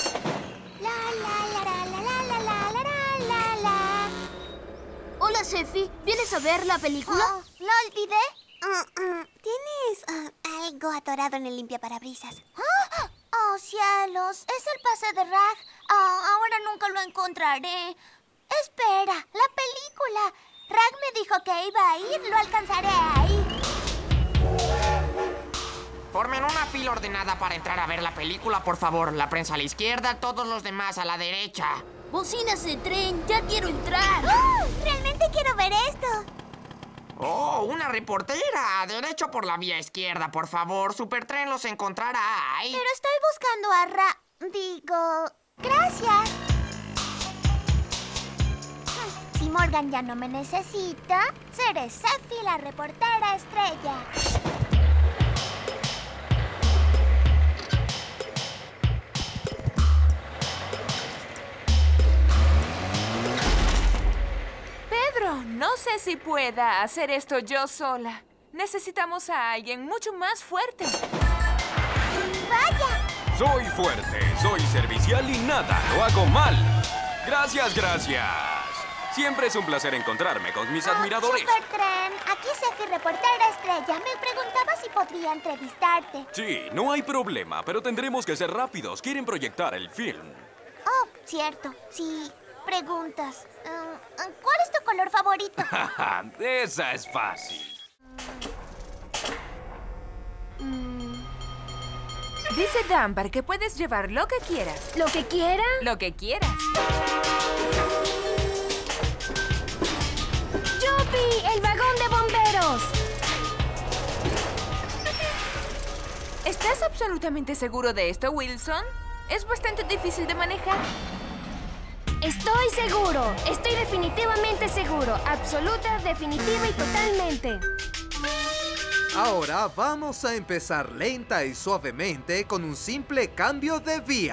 Hola, Sefi. ¿Vienes a ver la película? Oh, ¿lo olvidé? ¿Tienes algo atorado en el limpiaparabrisas? ¡Oh, cielos! Es el pase de Rag. Ahora nunca lo encontraré. Espera, la película. Rag me dijo que iba a ir. Lo alcanzaré ahí. Formen una fila ordenada para entrar a ver la película, por favor. La prensa a la izquierda, todos los demás a la derecha. Bocinas de tren, ya quiero entrar. Realmente quiero ver esto. Oh, una reportera. Derecho por la vía izquierda, por favor. Supertren los encontrará ahí. Pero estoy buscando a gracias. Si Morgan ya no me necesita, seré Sefi, la reportera estrella. No sé si pueda hacer esto yo sola. Necesitamos a alguien mucho más fuerte. ¡Vaya! Soy fuerte, soy servicial y nada lo hago mal. Gracias. Siempre es un placer encontrarme con mis admiradores. Supertren, aquí Sefi, reportera estrella. Me preguntaba si podría entrevistarte. Sí, no hay problema, pero tendremos que ser rápidos. Quieren proyectar el film. Oh, cierto. Sí, preguntas. ¿Cuál es tu color favorito? Esa es fácil. Dice Dunbar que puedes llevar lo que quieras. ¿Lo que quiera? Lo que quieras. ¡Yupi! ¡El vagón de bomberos! ¿Estás absolutamente seguro de esto, Wilson? Es bastante difícil de manejar. Estoy seguro. Estoy definitivamente seguro. Absoluta, definitiva y totalmente. Ahora vamos a empezar lenta y suavemente con un simple cambio de vía.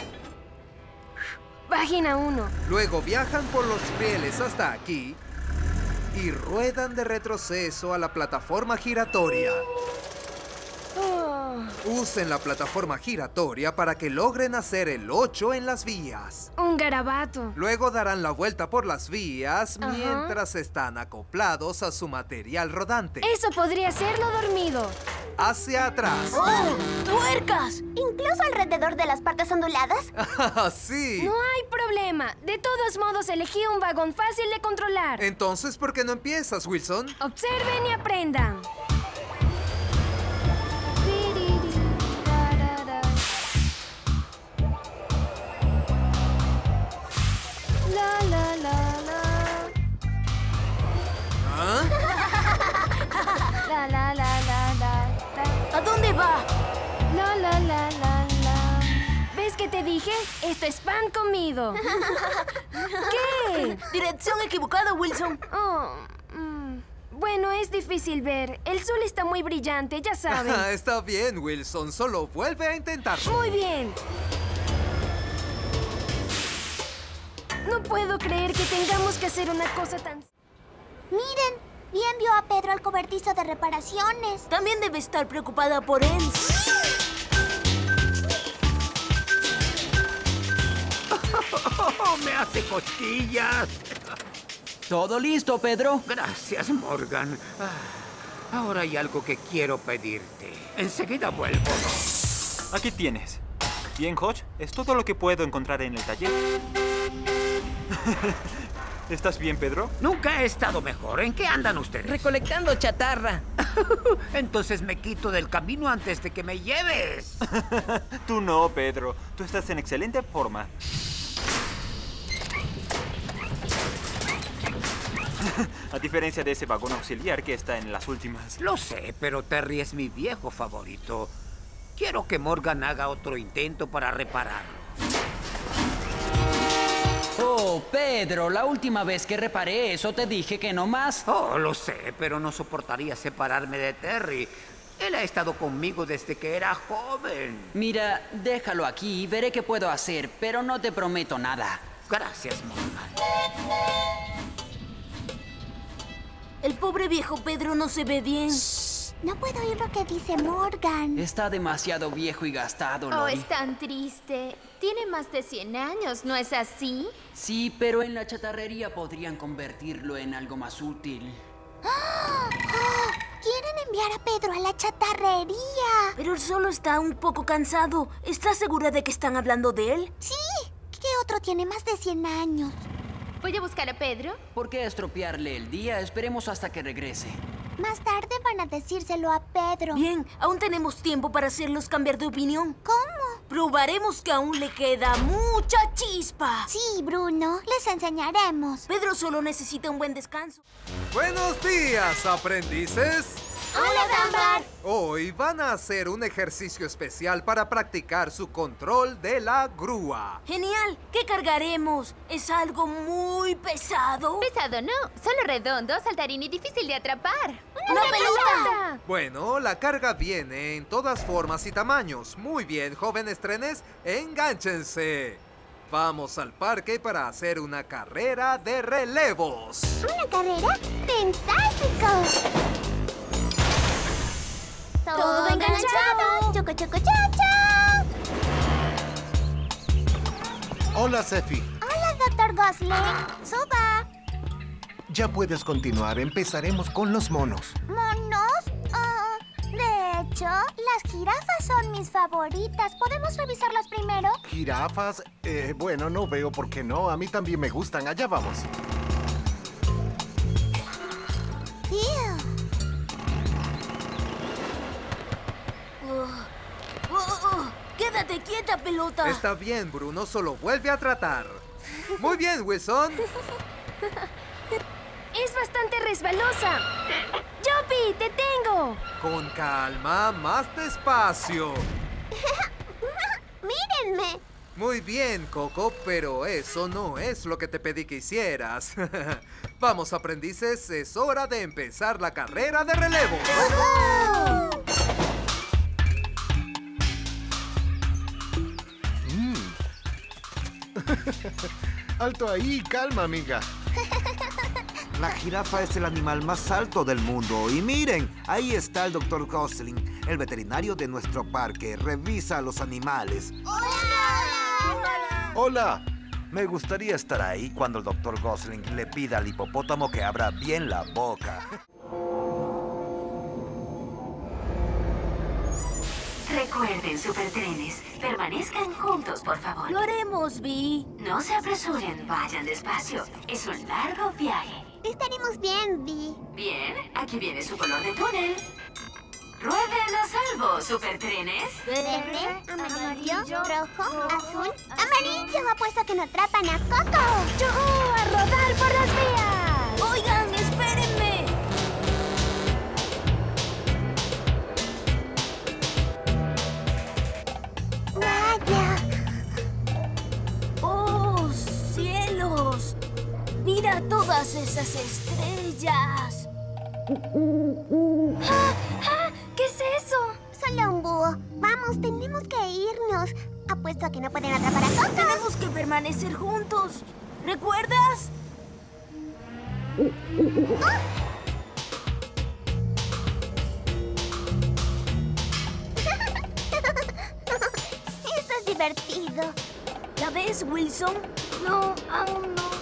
Página 1. Luego viajan por los rieles hasta aquí y ruedan de retroceso a la plataforma giratoria. Usen la plataforma giratoria para que logren hacer el 8 en las vías. Un garabato. Luego darán la vuelta por las vías mientras están acoplados a su material rodante. Eso podría serlo dormido. Hacia atrás. ¡Oh! ¡Tuercas! ¿Incluso alrededor de las partes onduladas? ¡Sí! No hay problema. De todos modos, elegí un vagón fácil de controlar. Entonces, ¿por qué no empiezas, Wilson? Observen y aprendan. ¿A dónde va? ¿Ves que te dije? Esto es pan comido. ¿Qué? Dirección equivocada, Wilson. Bueno, es difícil ver. El sol está muy brillante, ya saben. Está bien, Wilson. Solo vuelve a intentarlo. Muy bien. No puedo creer que tengamos que hacer una cosa tan... Miren, Vi envió a Pedro al cobertizo de reparaciones. También debe estar preocupada por él. ¡Me hace cosquillas! ¿Todo listo, Pedro? Gracias, Morgan. Ahora hay algo que quiero pedirte. Enseguida vuelvo. Aquí tienes. Bien, Hodge, es todo lo que puedo encontrar en el taller. ¿Estás bien, Pedro? Nunca he estado mejor. ¿En qué andan ustedes? Recolectando chatarra. Entonces me quito del camino antes de que me lleves. Tú no, Pedro. Tú estás en excelente forma. A diferencia de ese vagón auxiliar que está en las últimas. Lo sé, pero Terry es mi viejo favorito. Quiero que Morgan haga otro intento para repararlo. Oh, Pedro, la última vez que reparé eso te dije que no más. Oh, lo sé, pero no soportaría separarme de Terry. Él ha estado conmigo desde que era joven. Mira, déjalo aquí y veré qué puedo hacer, pero no te prometo nada. Gracias, Morgan. El pobre viejo Pedro no se ve bien. No puedo oír lo que dice Morgan. Está demasiado viejo y gastado, Oh, Lori. es tan triste. Tiene más de 100 años, ¿no es así? Sí, pero en la chatarrería podrían convertirlo en algo más útil. Quieren enviar a Pedro a la chatarrería. Pero él solo está un poco cansado. ¿Estás segura de que están hablando de él? Sí. ¿Qué otro tiene más de 100 años? ¿Voy a buscar a Pedro? ¿Por qué estropearle el día? Esperemos hasta que regrese. Más tarde van a decírselo a Pedro. Bien, aún tenemos tiempo para hacerlos cambiar de opinión. ¿Cómo? Probaremos que aún le queda mucha chispa. Sí, Bruno. Les enseñaremos. Pedro solo necesita un buen descanso. ¡Buenos días, aprendices! ¡Hola, Dunbar! Hoy van a hacer un ejercicio especial para practicar su control de la grúa. ¡Genial! ¿Qué cargaremos? ¿Es algo muy pesado? Pesado no, solo redondo, saltarín y difícil de atrapar. ¡Una pelota! Bueno, la carga viene en todas formas y tamaños. Muy bien, jóvenes trenes, engánchense. Vamos al parque para hacer una carrera de relevos. ¿Una carrera? ¡Fantástico! ¡Todo enganchado! ¡Choco, choco, chacha! Hola, Sefi. Hola, Dr. Gosling. ¡Suba! Ya puedes continuar. Empezaremos con los monos. ¿Monos? De hecho, las jirafas son mis favoritas. ¿Podemos revisarlas primero? ¿Jirafas? Bueno, no veo por qué no. A mí también me gustan. Allá vamos. ¡Quédate quieta, pelota! Está bien, Bruno. Solo vuelve a tratar. Muy bien, Wilson. Es bastante resbalosa. ¡Yopi, te tengo! Con calma, más despacio. ¡Mírenme! Muy bien, Coco, pero eso no es lo que te pedí que hicieras. Vamos, aprendices, es hora de empezar la carrera de relevo. Alto ahí, calma, amiga. La jirafa es el animal más alto del mundo. Y miren, ahí está el Dr. Gosling, el veterinario de nuestro parque. Revisa a los animales. ¡Hola! ¡Hola! Me gustaría estar ahí cuando el Dr. Gosling le pida al hipopótamo que abra bien la boca. Recuerden, supertrenes, permanezcan juntos, por favor. Lo haremos, Vi. No se apresuren, vayan despacio. Es un largo viaje. Estaremos bien, Vi. Bien, aquí viene su color de túnel. ¡Rueden a salvo, supertrenes! Verde, amarillo, rojo, azul, amarillo. Apuesto que no atrapan a Coco. ¡Yujú! ¡A rodar por las vías! ¡Oigan, espérenme! ¡Vaya! ¡Oh, cielos! ¡Mira todas esas estrellas! ¿Qué es eso? Solo un búho. Vamos, tenemos que irnos. Apuesto a que no pueden atrapar a Coco. Tenemos que permanecer juntos. ¿Recuerdas? Esto es divertido. ¿La ves, Wilson? No, aún no.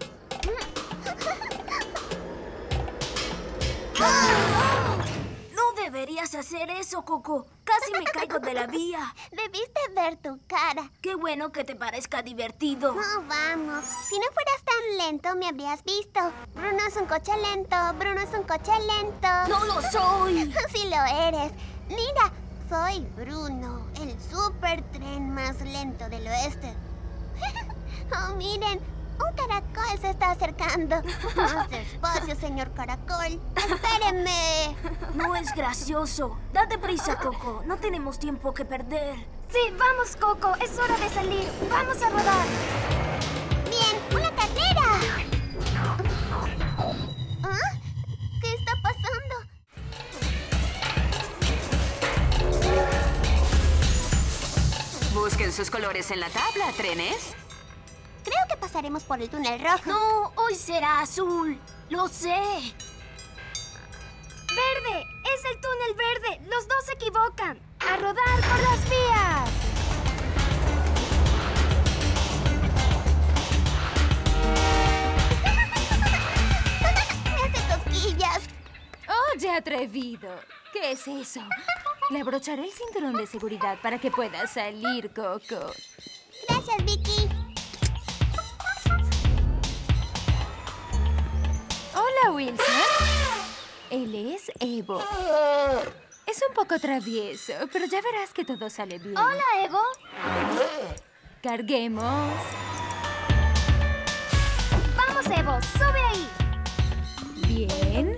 No deberías hacer eso, Coco. Casi me caigo de la vía. Debiste ver tu cara. Qué bueno que te parezca divertido. No, vamos. Si no fueras tan lento, me habrías visto. Bruno es un coche lento. Bruno es un coche lento. ¡No lo soy! Sí lo eres. Mira, soy Bruno, el supertren más lento del oeste. Oh, miren, un caracol se está acercando. Más despacio, señor caracol. ¡Espérenme! No es gracioso. Date prisa, Coco. No tenemos tiempo que perder. Sí, vamos, Coco. Es hora de salir. Vamos a rodar. Bien, una carrera. ¿Ah? ¿Qué está pasando? Busquen sus colores en la tabla, trenes. Creo que pasaremos por el túnel rojo. No, hoy será azul. Lo sé. ¡Verde! ¡Es el túnel verde! ¡Los dos se equivocan! ¡A rodar por las vías! Me hace cosquillas. Oye, atrevido. ¿Qué es eso? Le abrocharé el cinturón de seguridad para que pueda salir, Coco. Gracias, Vicky. Hola, Wilson. Él es Evo. Es un poco travieso, pero ya verás que todo sale bien. Hola, Evo. Carguemos. Vamos, Evo. Sube ahí. Bien.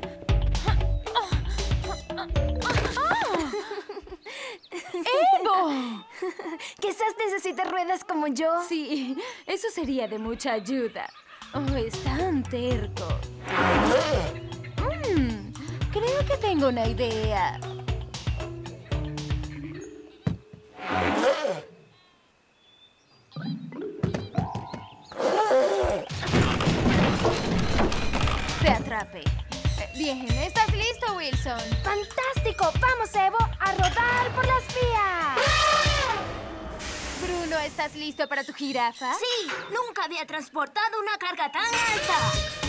¡Evo! Quizás necesites ruedas como yo. Sí, eso sería de mucha ayuda. Oh, es tan terco. Creo que tengo una idea. Te atrape. Bien, ¿estás listo, Wilson? ¡Fantástico! ¡Vamos, Evo, a rodar por las vías! Bruno, ¿estás listo para tu jirafa? Sí, nunca había transportado una carga tan alta.